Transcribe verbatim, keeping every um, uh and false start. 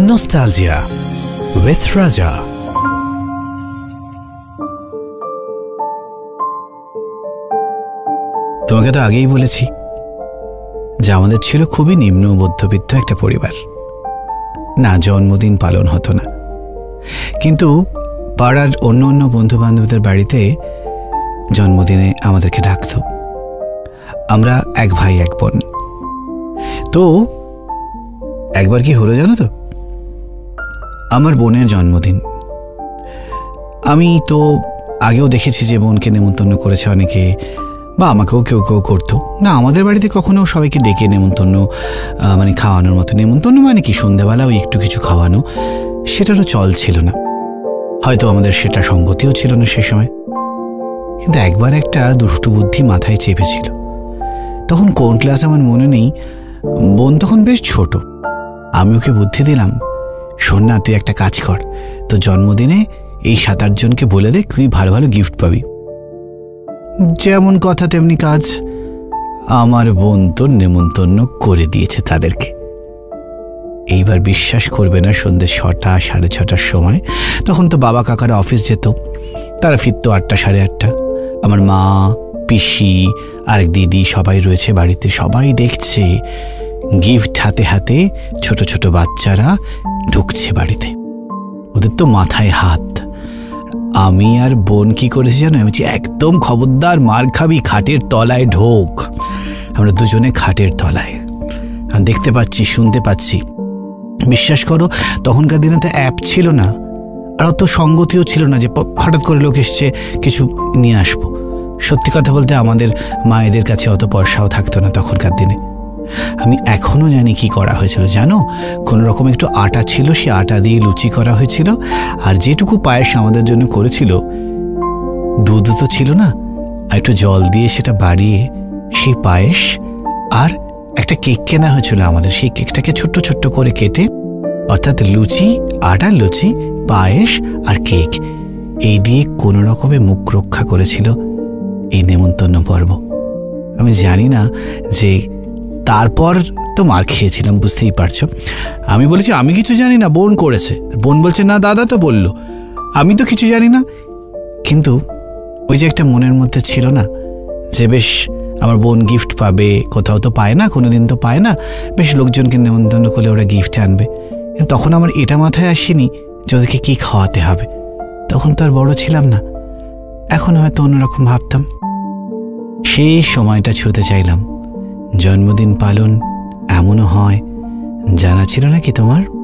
Nostalgia with Raja. তোমাকে তো আগেই বলেছি যে আমাদের ছিল খুবই নিম্ন মধ্যবিত্ত একটা পরিবার। না, জন্মদিন পালন হতো না, কিন্তু পাড়ার অন্য অন্য বন্ধু বান্ধবদের বাড়িতে জন্মদিনে আমাদেরকে ডাকত। আমরা এক ভাই এক বোন। তো একবার কি হলো জানো তো, আমার বোনের জন্মদিন। আমি তো আগেও দেখেছি যে বোনকে নেমন্তন্ন করেছে অনেকে, বা আমাকেও কেউ কেউ করতো না। আমাদের বাড়িতে কখনো সবাইকে ডেকে নেমন্তন্ন মানে খাওয়ানোর মতো, নেমন্তন্ন মানে কি সন্ধ্যাবেলা ওই একটু কিছু খাওয়ানো, সেটারও চল ছিল না। হয়তো আমাদের সেটা সঙ্গতিও ছিল না সে সময়। কিন্তু একবার একটা দুষ্টু বুদ্ধি মাথায় চেপেছিল। তখন কোন ক্লাস আমার মনে নেই, বোন তখন বেশ ছোট। আমি ওকে বুদ্ধি দিলাম, শোন না, তুই একটা কাজ কর, তো জন্মদিনে এই সাত আট জনকে বলে দে তুই ভালো ভালো গিফট পাবি। যেমন কথা তেমনি কাজ, আমার বোন তো নেমন্তন্ন করে দিয়েছে তাদেরকে। এইবার বিশ্বাস করবে না, সন্ধ্যে ছটা সাড়ে ছটার সময়, তখন তো বাবা কাকারা অফিস যেত, তারা ফিরতো আটটা সাড়ে আটটা। আমার মা, পিসি, আরেক দিদি সবাই রয়েছে বাড়িতে। সবাই দেখছে গিফট হাতে হাতে ছোট ছোট বাচ্চারা ঢুকছে বাড়িতে। ওদের তো মাথায় হাত। আমি আর বোন কি করেছি জানো, আমি একদম খবরদার, মার খাবি, খাটের তলায় ঢোক। আমরা দুজনে খাটের তলায় দেখতে পাচ্ছি, শুনতে পাচ্ছি। বিশ্বাস করো, তখনকার দিনে তো অ্যাপ ছিল না, আর অত সঙ্গতিও ছিল না যে হঠাৎ করে লোক এসছে কিছু নিয়ে আসবো। সত্যি কথা বলতে আমাদের মায়েদের কাছে অত পয়সাও থাকতো না তখনকার দিনে। আমি এখনো জানি কি করা হয়েছিল জানো, কোনো রকম একটু আটা ছিল, সে আটা দিয়ে লুচি করা হয়েছিল। আর যেটুকু পায়েস আমাদের জন্য করেছিল, দুধ তো ছিল না, আর একটু জল দিয়ে সেটা বাড়িয়ে সেই পায়েস, আর একটা কেক কেনা হয়েছিল আমাদের। সেই কেকটাকে ছোট্ট ছোট্ট করে কেটে, অর্থাৎ লুচি, আটার লুচি, পায়েস আর কেক, এই দিয়ে কোনো রকমে মুখ রক্ষা করেছিল এই নেমন্তন্ন পর্ব। আমি জানি না যে তারপর তো মার খেয়েছিলাম, বুঝতেই পারছো। আমি বলেছি আমি কিছু জানি না, বোন করেছে। বোন বলছে না দাদা তো বললো, আমি তো কিছু জানি না। কিন্তু ওই যে একটা মনের মধ্যে ছিল না যে বেশ আমার বোন গিফট পাবে, কোথাও তো পায় না, কোনোদিন তো পায় না, বেশ লোকজনকে নেমন্তন্ন করলে ওরা গিফট আনবে। কিন্তু তখন আমার এটা মাথায় আসেনি যে ওদেরকে কী খাওয়াতে হবে। তখন তো আর বড় ছিলাম না, এখন হয়তো অন্যরকম ভাবতাম। সেই সময়টা ছুঁতে চাইলাম। জন্মদিন পালন এমনও হয়, জানা ছিল নাকি তোমার?